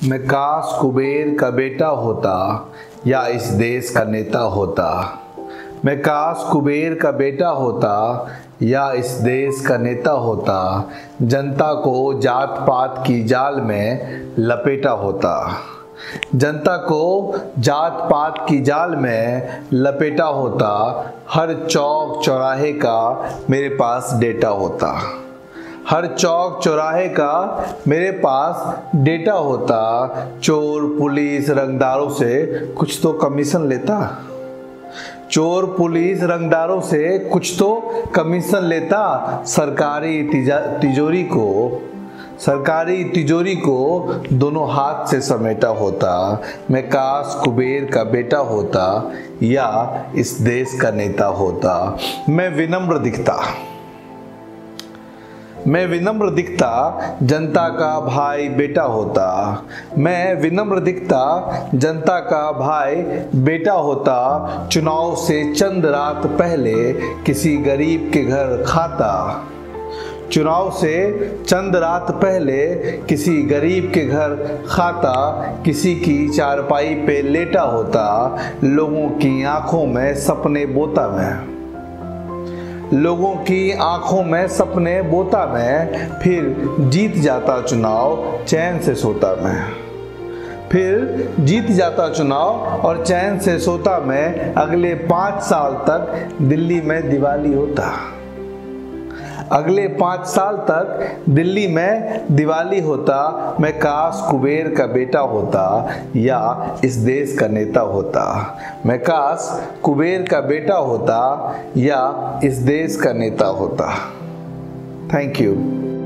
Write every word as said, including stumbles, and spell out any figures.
मैं काश कुबेर का बेटा होता या इस देश का नेता होता। मैं काश कुबेर का बेटा होता या इस देश का नेता होता। जनता को जात पात की जाल में लपेटा होता। जनता को जात पात की जाल में लपेटा होता। हर चौक चौराहे का मेरे पास डेटा होता। हर चौक चौराहे का मेरे पास डेटा होता। चोर पुलिस रंगदारों से कुछ तो कमीशन लेता। चोर पुलिस रंगदारों से कुछ तो कमीशन लेता। सरकारी तिजोरी को सरकारी तिजोरी को दोनों हाथ से समेटा होता। मैं काश कुबेर का बेटा होता या इस देश का नेता होता। मैं विनम्र दिखता मैं विनम्र दिखता जनता का भाई बेटा होता। मैं विनम्र दिखता जनता का भाई बेटा होता। चुनाव से चंद रात पहले किसी गरीब के घर खाता। चुनाव से चंद रात पहले किसी गरीब के घर खाता। किसी की चारपाई पे लेटा होता। लोगों की आंखों में सपने बोता मैं लोगों की आंखों में सपने बोता मैं। फिर जीत जाता चुनाव चैन से सोता मैं फिर जीत जाता चुनाव और चैन से सोता मैं। अगले पाँच साल तक दिल्ली में दिवाली होता अगले पाँच साल तक दिल्ली में दिवाली होता। मैं काश कुबेर का बेटा होता या इस देश का नेता होता। मैं काश कुबेर का बेटा होता या इस देश का नेता होता। Thank you.